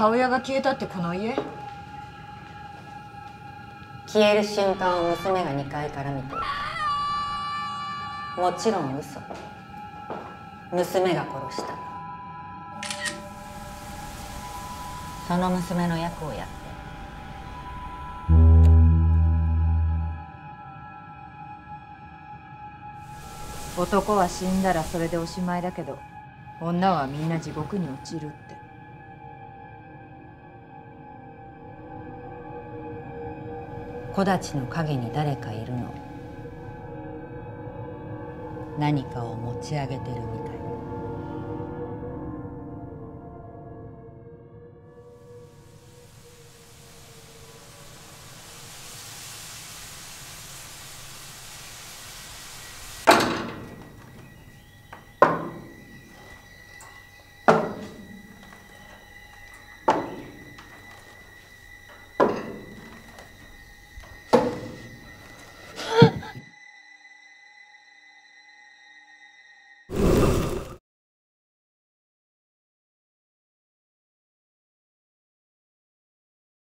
母親が消えたってこの家？ 消える瞬間を娘が2階から見ていた。もちろん嘘。娘が殺した。その娘の役をやって。 男は死んだらそれでおしまいだけど、女はみんな地獄に落ちるって。 木立の陰に誰かいるの。何かを持ち上げてるみたい。